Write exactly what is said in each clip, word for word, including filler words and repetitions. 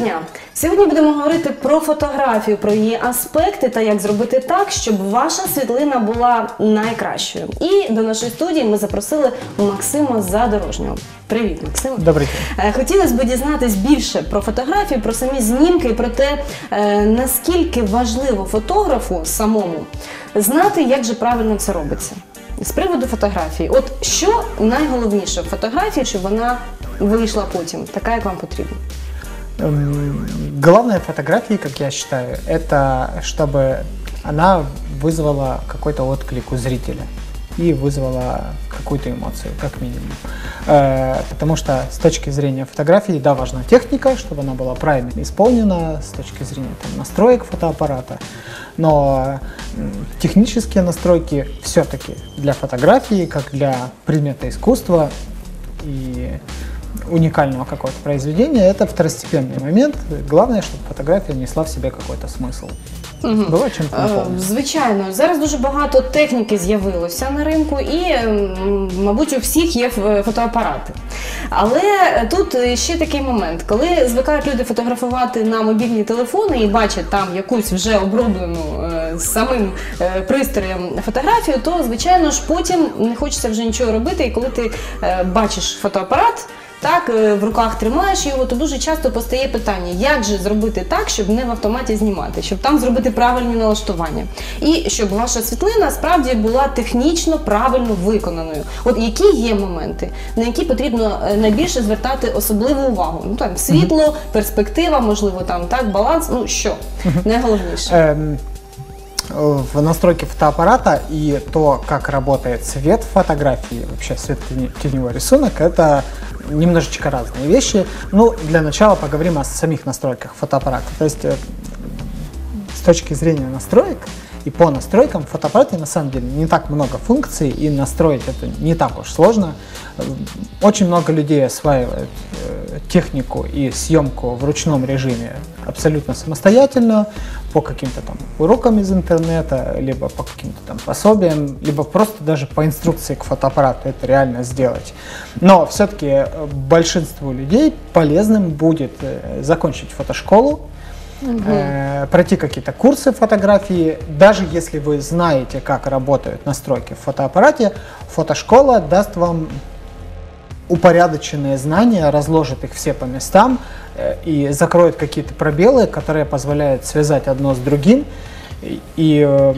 дня! Сьогодні будемо говорити про фотографію, про її аспекти та як зробити так, щоб ваша світлина була найкращою. І до нашої студії ми запросили Максима Задорожнього. Привіт, Максим. Добрий день. Хотілося б дізнатись більше про фотографію, про самі знімки і про те, наскільки важливо фотографу самому знати, як же правильно це робиться. З приводу фотографії. От що найголовніше в фотографії, щоб вона вийшла потім, така, як вам потрібно? Главное в фотографии, как я считаю, это чтобы она вызвала какой-то отклик у зрителя и вызвала какую-то эмоцию, как минимум. Потому что с точки зрения фотографии, да, важна техника, чтобы она была правильно исполнена, с точки зрения там, настроек фотоаппарата, но технические настройки все-таки для фотографии, как для предмета искусства и уникального какого-то произведения, это второстепенный момент. Главное, чтобы фотография несла в себе какой-то смысл. Угу. Була чим-то наповнена. Звичайно, зараз дуже багато техніки з'явилося на ринку і, мабуть, у всіх є фотоапарати. Але тут ще такий момент, коли звикають люди фотографувати на мобільні телефони і бачать там якусь вже оброблену самим пристроєм фотографію, то, звичайно ж, потім не хочеться вже нічого робити, і коли ти бачиш фотоапарат, так, в руках тримаєш його, то дуже часто постає питання, як же зробити так, щоб не в автоматі знімати, щоб там зробити правильні налаштування. І щоб ваша світлина справді була технічно правильно виконаною. От які є моменти, на які потрібно найбільше звертати особливу увагу? Ну там світло, перспектива, можливо, там так, баланс, ну що найголовніше? В настройке фотоаппарата и то, как работает цвет фотографии, вообще свет-теневой рисунок, это немножечко разные вещи. Ну, для начала поговорим о самих настройках фотоаппарата. То есть, с точки зрения настроек и по настройкам в фотоаппарате на самом деле не так много функций, и настроить это не так уж сложно. Очень много людей осваивают технику и съемку в ручном режиме абсолютно самостоятельно, по каким-то там урокам из интернета, либо по каким-то там пособиям, либо просто даже по инструкции к фотоаппарату это реально сделать. Но все-таки большинству людей полезным будет закончить фотошколу, угу. э, пройти какие-то курсы фотографии. Даже если вы знаете, как работают настройки в фотоаппарате, фотошкола даст вам упорядоченные знания, разложит их все по местам э, и закроет какие-то пробелы, которые позволяют связать одно с другим и, и э,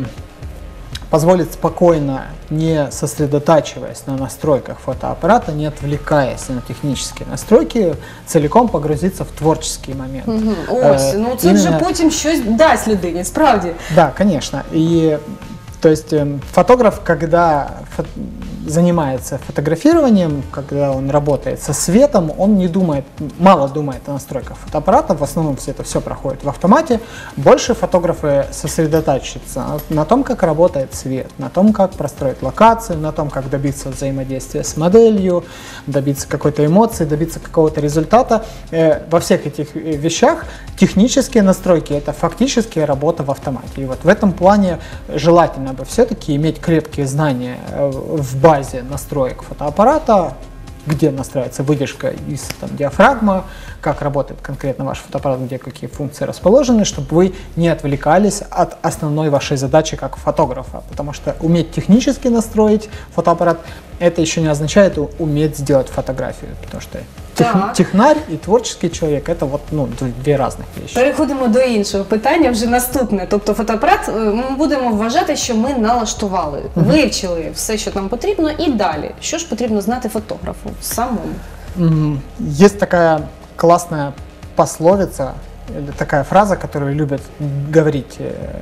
позволит спокойно, не сосредотачиваясь на настройках фотоаппарата, не отвлекаясь на технические настройки, целиком погрузиться в творческий момент. Угу. Ось, ну це Именно... вже потім щось дасть людині, справді. Да, конечно. И то есть фотограф, когда фо занимается фотографированием, когда он работает со светом, он не думает, мало думает о настройках фотоаппарата, в основном все это все проходит в автомате. Больше фотографы сосредотачиваются на том, как работает свет, на том, как простроить локацию, на том, как добиться взаимодействия с моделью, добиться какой-то эмоции, добиться какого-то результата. Во всех этих вещах технические настройки – это фактически работа в автомате. И вот в этом плане желательно бы все-таки иметь крепкие знания в базе настроек фотоаппарата, где настраивается выдержка из там, диафрагма, как работает конкретно ваш фотоаппарат, где какие функции расположены, чтобы вы не отвлекались от основной вашей задачи как фотографа. Потому что уметь технически настроить фотоаппарат, это еще не означает уметь сделать фотографию. Потому что тех, технарь і творчий чоловік – це вот, ну, дві різних речі. Переходимо до іншого питання, вже наступне. Тобто фотоапарат ми будемо вважати, що ми налаштували, uh-huh. вивчили все, що нам потрібно, і далі. Що ж потрібно знати фотографу самому? Mm, есть такая классная пословица, такая фраза, которую любят говорить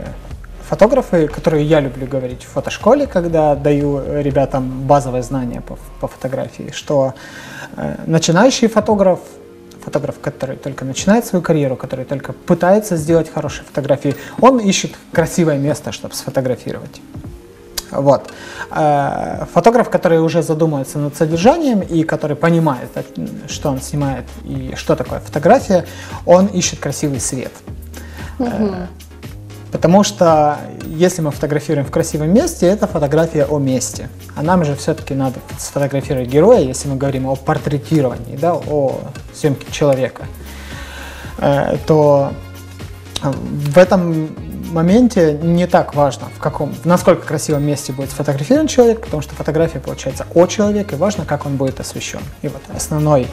фотографы, которую я люблю говорить в фотошколе, когда даю ребятам базовые знания по, по фотографии, что э, начинающий фотограф, фотограф, который только начинает свою карьеру, который только пытается сделать хорошие фотографии, он ищет красивое место, чтобы сфотографировать. Вот. Э, фотограф, который уже задумывается над содержанием и который понимает, что он снимает и что такое фотография, он ищет красивый свет. Mm-hmm. Потому что если мы фотографируем в красивом месте, это фотография о месте. А нам же все-таки надо сфотографировать героя, если мы говорим о портретировании, да, о съемке человека. э, то в этом моменте не так важно, в каком, в насколько красивом месте будет сфотографирован человек, потому что фотография получается о человеке, и важно, как он будет освещен. И вот основной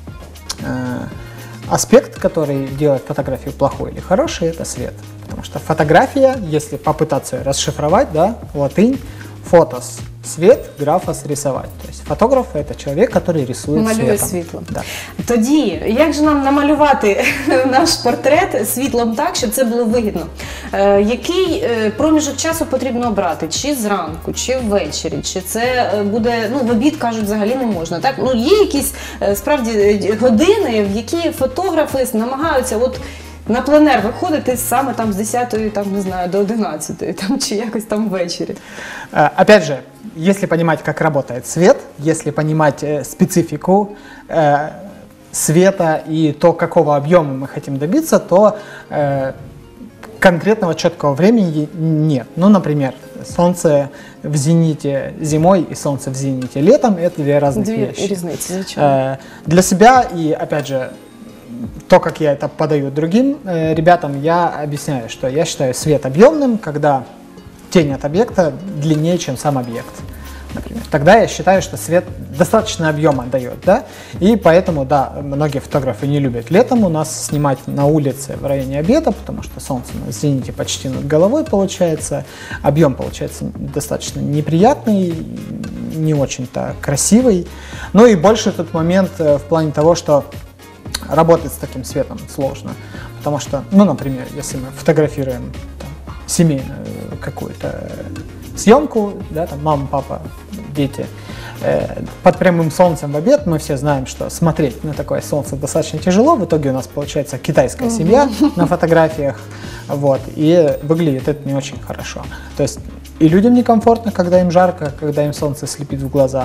э, аспект, который делает фотографию плохой или хорошей, это свет. Потому что фотография, если попытаться ее расшифровать, да, латынь, фотос, свет, графос, рисовать. То есть фотограф – это чоловік, який рисує малює світом. світлом. Да. Тоді, як же нам намалювати наш портрет світлом так, щоб це було вигідно? Е, який е, проміжок часу потрібно обрати? Чи зранку, чи ввечері? Чи це е, буде, ну, в обід, кажуть, взагалі не можна, так? Ну, є якісь, е, справді, години, в які фотографи намагаються, от, на пленер виходити саме там з десятої, там, не знаю, до одинадцятої, там, чи якось там ввечері. Опять же, если понимать, как работает свет, если понимать э, специфику э, света и то, какого объема мы хотим добиться, то э, конкретного четкого времени нет. Ну, например, солнце в зените зимой и солнце в зените летом – это две разных Две вещи. різниці, звичайно. Э, для себя и, опять же, то, как я это подаю другим э, ребятам, я объясняю, что я считаю свет объемным, когда тень от объекта длиннее, чем сам объект, например. Тогда я считаю, что свет достаточно объема дает, да, и поэтому, да, многие фотографы не любят летом у нас снимать на улице в районе обеда, потому что солнце на зените почти над головой получается, объем получается достаточно неприятный, не очень-то красивый, ну и больше тут момент в плане того, что работать с таким светом сложно, потому что, ну, например, если мы фотографируем там, семейную какую-то съемку, да, там мама, папа, дети, э, под прямым солнцем в обед, мы все знаем, что смотреть на такое солнце достаточно тяжело, в итоге у нас получается китайская семья на фотографиях, вот, и выглядит это не очень хорошо. То есть и людям некомфортно, когда им жарко, когда им солнце слепит в глаза,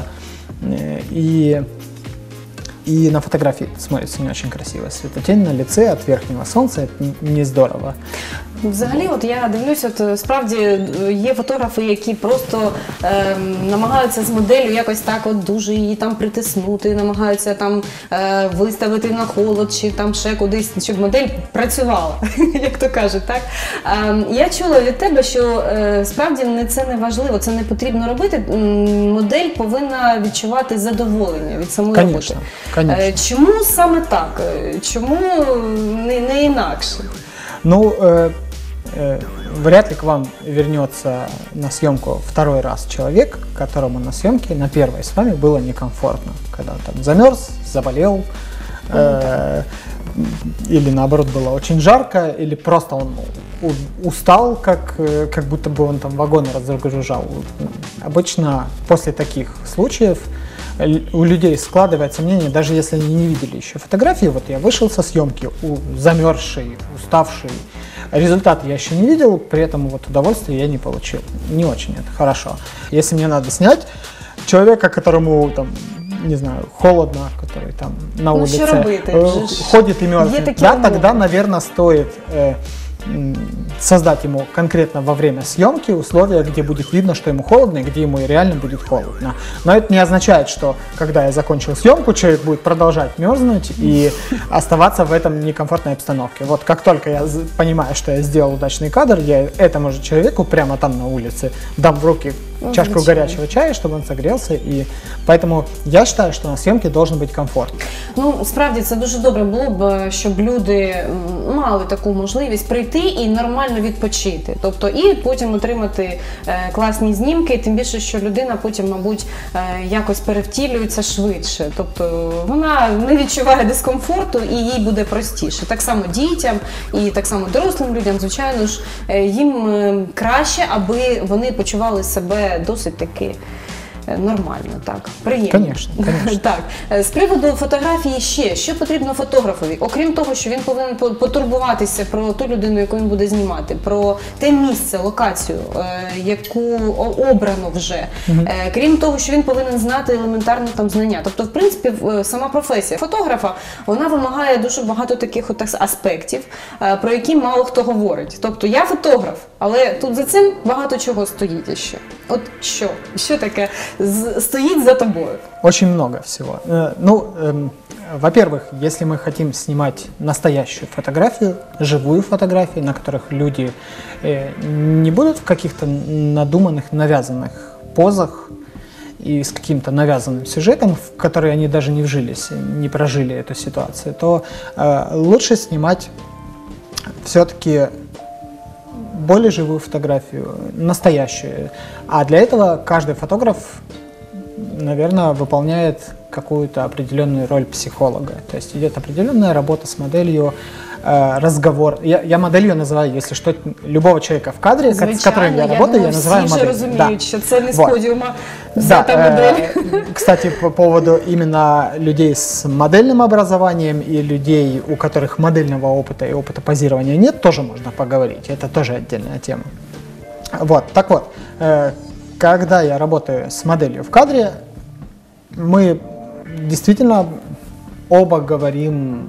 и И на фотографии смотрится не очень красиво. Светотень на лице от верхнего солнца – это не здорово. Взагалі, от я дивлюся, от справді є фотографи, які просто е, намагаються з моделлю якось так от дуже її там притиснути, намагаються там е, виставити на холод чи там ще кудись, щоб модель працювала, як то кажуть, так? Е, я чула від тебе, що е, справді не це не важливо, це не потрібно робити. Модель повинна відчувати задоволення від самої Конечно, роботи. конечно. Е, чому саме так? Чому не, не інакше? Ну, э, э, вряд ли к вам вернется на съемку второй раз человек, которому на съемке на первой с вами было некомфортно, когда он там замерз, заболел, э, или наоборот было очень жарко, или просто он устал, как, как будто бы он там вагоны разгружал. Обычно после таких случаев у людей складывается мнение, даже если они не видели еще фотографии, вот я вышел со съемки, замерзший, уставший, результат я еще не видел, при этом вот удовольствия я не получил. Не очень это хорошо. Если мне надо снять человека, которому там, не знаю, холодно, который там на ну, улице э, ходит и мерзнет, да, тогда, наверное, стоит э, создать ему конкретно во время съемки условия, где будет видно, что ему холодно и где ему реально будет холодно. Но это не означает, что когда я закончил съемку, человек будет продолжать мерзнуть и оставаться в этом некомфортной обстановке. Вот как только я понимаю, что я сделал удачный кадр, я этому же человеку прямо там на улице дам в руки чашку Звичайно. горячего чая, чтобы он согрелся, и поэтому я считаю, что на съемке должен быть комфорт. Ну, справді, це дуже добре було б, щоб люди мали таку можливість прийти і нормально відпочити. Тобто, і потім отримати е, класні знімки, тим більше, що людина потім, мабуть, е, якось перевтілюється швидше. Тобто, вона не відчуває дискомфорту і їй буде простіше. Так само дітям і так само дорослим людям, звичайно ж, е, їм е, краще, аби вони почували себе досить таки нормально, так, приємно. Конечно, конечно. Так, з приводу фотографії ще, що потрібно фотографові? Окрім того, що він повинен потурбуватися про ту людину, яку він буде знімати, про те місце, локацію, яку обрано вже. Mm-hmm. Крім того, що він повинен знати елементарні там знання. Тобто, в принципі, сама професія фотографа, вона вимагає дуже багато таких от аспектів, про які мало хто говорить. Тобто, я фотограф, але тут за цим багато чого стоїть ще. От що? Що таке з- стоїть за тобою? Очень много всего. Э, Ну, эм, во-первых, если мы хотим снимать настоящую фотографию, живую фотографию, на которых люди э, не будут в каких-то надуманных, навязанных позах и с каким-то навязанным сюжетом, в который они даже не вжились, не прожили эту ситуацию, то э, лучше снимать все-таки более живую фотографию, настоящую. А для этого каждый фотограф, наверное, выполняет какую-то определенную роль психолога. То есть идет определенная работа с моделью, э, разговор. Я, я моделью называю, если что, любого человека в кадре, ко- с которым я, Звичайно, работаю, я думаю, называю всі вже моделью. розуміють, що це не з Вот. подіума Да, взята модель. э, кстати, по поводу именно людей с модельным образованием и людей, у которых модельного опыта и опыта позирования нет, тоже можно поговорить. Это тоже отдельная тема. Вот, так вот, э, когда я работаю с моделью в кадре, мы действительно оба говорим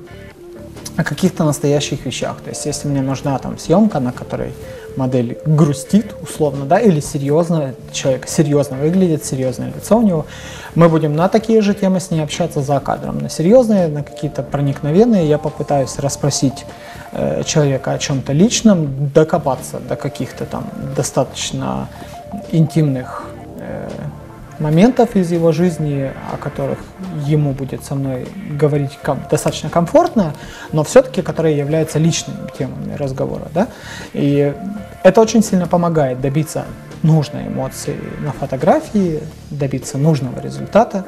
о каких-то настоящих вещах. То есть, если мне нужна там съемка, на которой модель грустит, условно, да, или серьезно, человек серьезно выглядит, серьезное лицо у него, мы будем на такие же темы с ней общаться за кадром. На серьезные, на какие-то проникновенные я попытаюсь расспросить э, человека о чем-то личном, докопаться до каких-то там достаточно интимных э, моментов из его жизни, о которых ему будет со мной говорить ком- достаточно комфортно, но все-таки которые являются личными темами разговора. Да? И это очень сильно помогает добиться нужной эмоции на фотографии, добиться нужного результата.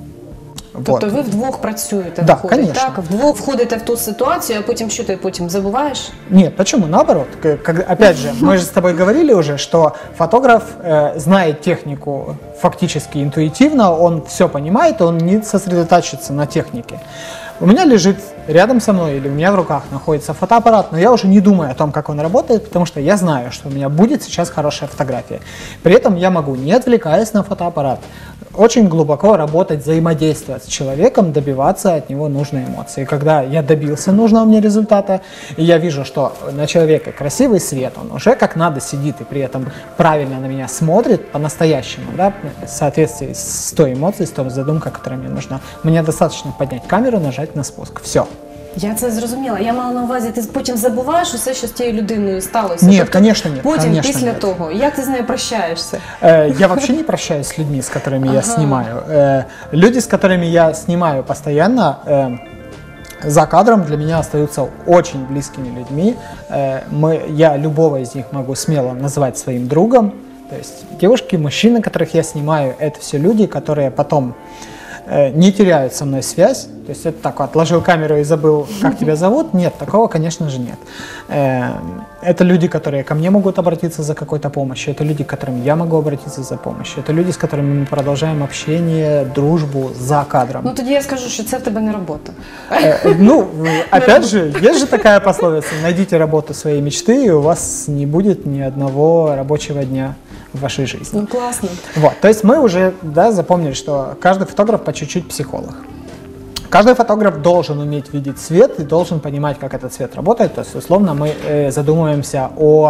Тобто Вот. ви вдвох працюєте, Да, виходить, конечно. так? Вдвох входите в ту ситуацію, а потім що ти потім забуваєш? Нет, почему? Наоборот. К- как- опять же, мы же с тобой говорили уже, что фотограф э, знает технику фактически интуитивно, он все понимает, он не сосредотачивается на технике. У меня лежит рядом со мной или у меня в руках находится фотоаппарат, но я уже не думаю о том, как он работает, потому что я знаю, что у меня будет сейчас хорошая фотография. При этом я могу, не отвлекаясь на фотоаппарат, очень глубоко работать, взаимодействовать с человеком, добиваться от него нужной эмоции. И когда я добился нужного мне результата, и я вижу, что на человека красивый свет, он уже как надо сидит и при этом правильно на меня смотрит по-настоящему, да, в соответствии с той эмоцией, с той задумкой, которая мне нужна. Мне достаточно поднять камеру, нажать на спуск. Все. Я це зрозуміла. Я мала на увазі, ти потім забуваєш усе, що з тією людиною сталося. Ні, Тобто, конечно, ні, Потім, конечно, після ні. того, як ти з нею прощаєшся? Э, Я вообще не прощаюсь с людьми, с которыми я снимаю. Э, Люди, с которыми я снимаю постоянно, э, за кадром для меня остаются очень близкими людьми. Э, Мы, я любого из них могу смело назвать своим другом. То есть девушки, мужчины, которых я снимаю, это все люди, которые потом э, не теряют со мной связь. То есть это так, отложил камеру и забыл, как тебя зовут. Нет, такого, конечно же, нет. Э, Это люди, которые ко мне могут обратиться за какой-то помощью. Это люди, к которым я могу обратиться за помощью. Это люди, с которыми мы продолжаем общение, дружбу за кадром. Ну тоді я скажу, що це в тебе не робота. Э, Ну, э, опять же, есть же такая пословица: найдите работу своей мечты, и у вас не будет ни одного рабочего дня в вашей жизни. Ну класно. Вот, то есть мы уже, да, запомнили, что каждый фотограф по чуть-чуть психолог. Каждый фотограф должен уметь видеть цвет и должен понимать, как этот цвет работает. То есть, условно, мы э, задумываемся о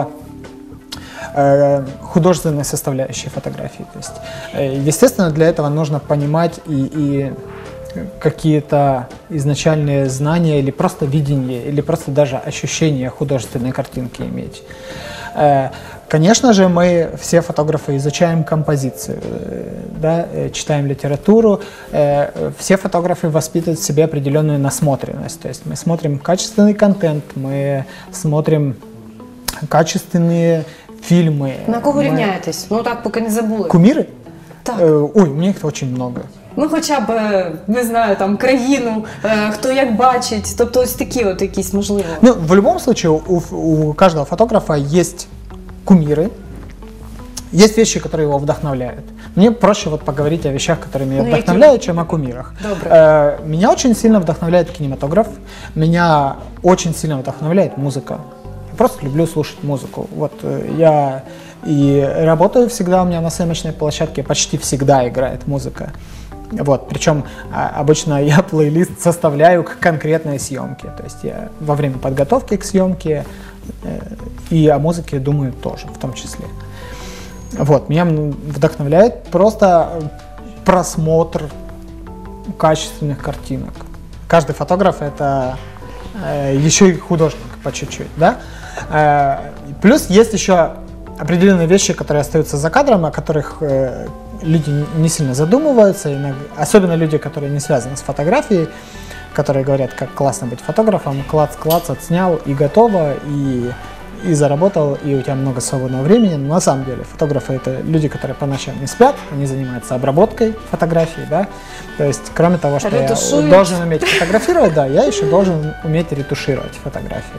э, художественной составляющей фотографии. То есть, э, естественно, для этого нужно понимать и, и какие-то изначальные знания или просто видение, или просто даже ощущение художественной картинки иметь. Э, Конечно же, мы, все фотографы, изучаем композицию, э, да, э, читаем литературу. Э, Все фотографы воспитывают в себе определенную насмотренность. То есть мы смотрим качественный контент, мы смотрим качественные фильмы. На кого Мы- рівняєтесь? Ну так, поки не забули. Кумиры? Так. Э, Ой, у меня их очень много. Ну хоча б, е, не знаю, там, країну, е, хто як бачить, тобто ось такі от якісь можливо. Ну, в любом случае, у, у каждого фотографа есть кумиры, есть вещи, которые его вдохновляют. Мне проще вот поговорить о вещах, которые меня Ну, вдохновляют, чем о кумирах. Добре. Э, Меня очень сильно вдохновляет кинематограф, меня очень сильно вдохновляет музыка. Я просто люблю слушать музыку. Вот э, я и работаю всегда, у меня на съемочной площадке почти всегда играет музыка. Вот, причем а, обычно я плейлист составляю к конкретной съемке. То есть я во время подготовки к съемке э, и о музыке думаю тоже, в том числе. Вот, меня м, вдохновляет просто просмотр качественных картинок. Каждый фотограф — это э, еще и художник по чуть-чуть, да? Э, плюс есть еще определенные вещи, которые остаются за кадром, о которых э, люди не сильно задумываются, иногда, особенно люди, которые не связаны с фотографией, которые говорят, как классно быть фотографом, клац-клац, отснял и готово, и, и заработал, и у тебя много свободного времени. Но на самом деле фотографы — это люди, которые по ночам не спят, они занимаются обработкой фотографий, да, то есть кроме того, что Ретушуют. я должен уметь фотографировать, да, я еще должен уметь ретушировать фотографии.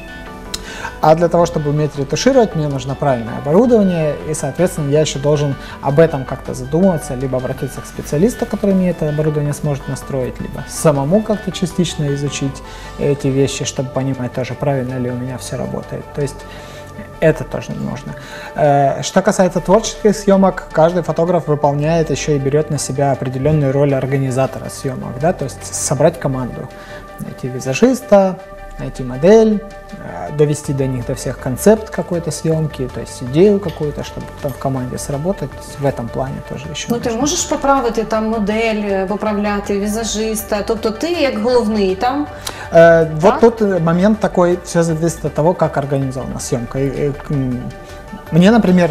А для того, чтобы уметь ретушировать, мне нужно правильное оборудование, и, соответственно, я еще должен об этом как-то задумываться, либо обратиться к специалисту, который мне это оборудование сможет настроить, либо самому как-то частично изучить эти вещи, чтобы понимать тоже, правильно ли у меня все работает. То есть это тоже нужно. Что касается творческих съемок, каждый фотограф выполняет еще и берет на себя определенную роль организатора съемок, да, то есть собрать команду, найти визажиста, найти модель, довести до них до всех концепт какой-то съемки, то есть идею какую-то, чтобы там в команде сработать. В этом плане тоже еще. Ну, ти можеш поправити там модель, поправляти візажиста, тобто ти як головний там? Э, вот тут момент такой, все зависит от того, как организована съемка. И, и, мне, например,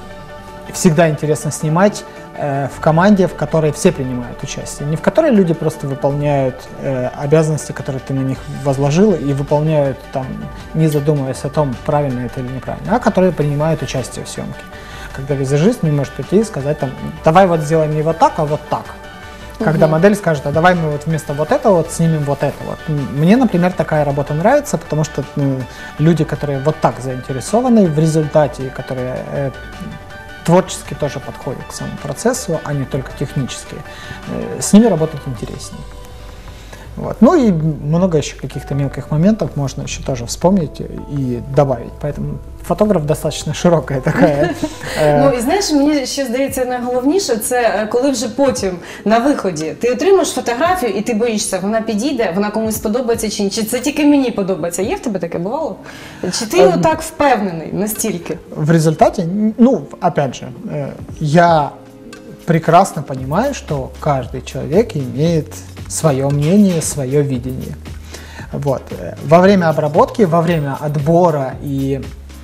всегда интересно снимать э, в команде, в которой все принимают участие. Не в которой люди просто выполняют э, обязанности, которые ты на них возложил, и выполняют там, не задумываясь о том, правильно это или неправильно, а которые принимают участие в съемке. Когда визажист не может прийти и сказать, там, давай вот сделаем не вот так, а вот так. Когда угу. модель скажет, а давай мы вот вместо вот этого вот снимем вот это вот. Мне, например, такая работа нравится, потому что ну, люди, которые вот так заинтересованы в результате, которые э, творчески тоже подходят к самому процессу, а не только технически, э, с ними работать интереснее. Вот. Ну и много еще каких-то мелких моментов можно еще тоже вспомнить и добавить. Поэтому фотограф достатньо широкая така. Ну і знаєш, мені ще здається найголовніше, це коли вже потім на виході ти отримаєш фотографію і ти боїшся, вона підійде, вона комусь сподобається чи ні, чи це тільки мені подобається. Є в тебе таке бувало? Чи ти отак впевнений настільки? В результате, ну, опять же, я прекрасно понимаю, что каждый человек имеет свое мнение, свое видение. Вот. Во время обработки, во время отбора и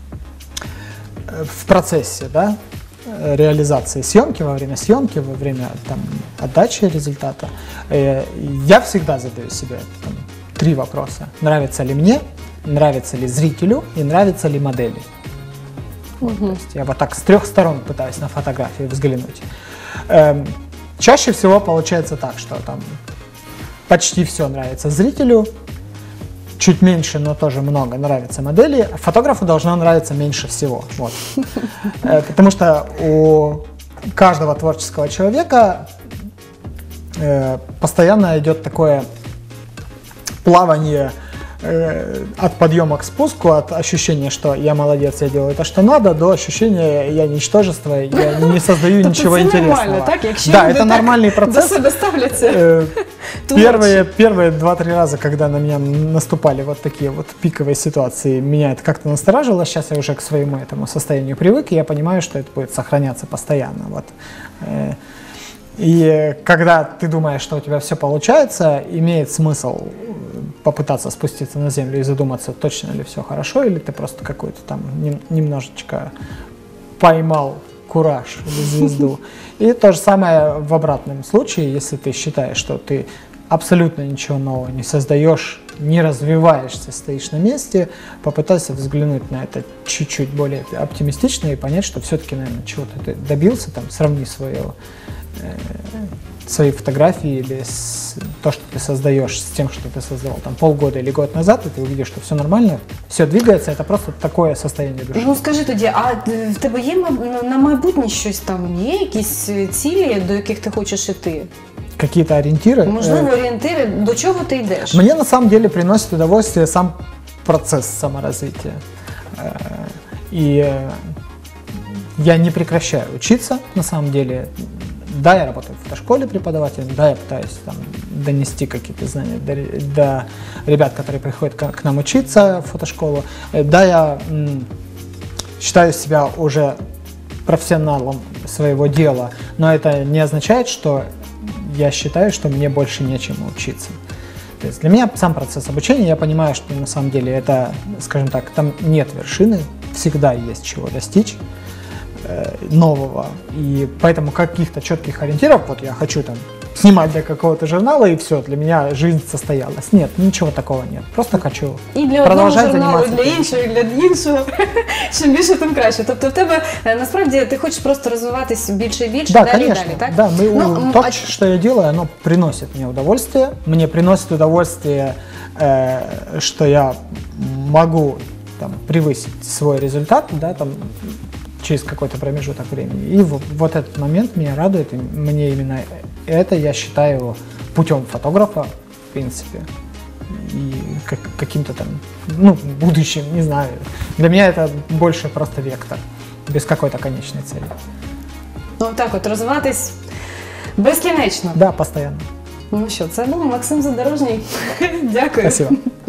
в процессе, да, реализации съемки, во время съемки, во время там, отдачи результата, э, я всегда задаю себе там, три вопроса. Нравится ли мне, нравится ли зрителю и нравится ли модели. Вот, то есть я вот так с трех сторон пытаюсь на фотографии взглянуть. Эм, чаще всего получается так, что там почти все нравится зрителю, чуть меньше, но тоже много нравится модели. Фотографу должно нравиться меньше всего. Вот. Потому что у каждого творческого человека постоянно идет такое плавание от подъема к спуску, от ощущения, что я молодец, я делаю то, что надо, до ощущения я ничтожество, я не создаю ничего интересного. Так? Да, это нормальный процесс. До себе ставляться. Первые, первые два-три раза, когда на меня наступали вот такие вот пиковые ситуации, меня это как-то насторожило. Сейчас я уже к своему этому состоянию привык, и я понимаю, что это будет сохраняться постоянно. Вот. И когда ты думаешь, что у тебя все получается, имеет смысл попытаться спуститься на землю и задуматься, точно ли все хорошо, или ты просто какой-то там немножечко поймал кураж или звезду. И то же самое в обратном случае, если ты считаешь, что ты абсолютно ничего нового не создаешь, не развиваешься, стоишь на месте, попытайся взглянуть на это чуть-чуть более оптимистично и понять, что все-таки, наверное, чего-то ты добился, там, сравни свое, э, свои фотографии или с, то, что ты создаешь, с тем, что ты создавал там полгода или год назад, и ты увидишь, что все нормально, все двигается, это просто такое состояние души. Ну скажи тоді, а в тебе є на майбутнє щось там, є якісь цілі, до яких ти хочеш іти? Какие-то ориентиры? Можливо, орієнтири, до чого ти йдеш? Мне на самом деле приносит удовольствие сам процесс саморазвития. И я не прекращаю учиться, на самом деле. Да, я работаю в фотошколе преподавателем, да, я пытаюсь там донести какие-то знания до, до ребят, которые приходят к, к нам учиться в фотошколу. Да, я м, считаю себя уже профессионалом своего дела, но это не означает, что я считаю, что мне больше нечему учиться. То есть для меня сам процесс обучения, я понимаю, что на самом деле это, скажем так, там нет вершины, всегда есть чего достичь э, нового, и поэтому каких-то четких ориентиров, вот я хочу там снимать для какого-то журнала, и все, для меня жизнь состоялась. Нет, ничего такого нет. Просто хочу І для одного продовжати журналу, і займатися. для іншого, і для іншого. Чим більше, тим краще. Тобто в тебе, е, насправді, ти хочеш просто розвиватись більше і більше, Да, далі і конечно. далі, так? Да, мы, Ну, м, то, а- что я делаю, оно приносит мне удовольствие. Мне приносит удовольствие, э, что я могу там, превысить свой результат, да, там, через какой-то промежуток времени. И вот, вот этот момент меня радует, и мне именно это, я считаю, путем фотографа, в принципе, и как, каким-то там, ну, будущим, не знаю. Для меня это больше просто вектор, без какой-то конечной цели. Ну так от, розвиватись безкінечно. Да, постоянно. Ну що, це був Максим Задорожній. Дякую. Спасибо.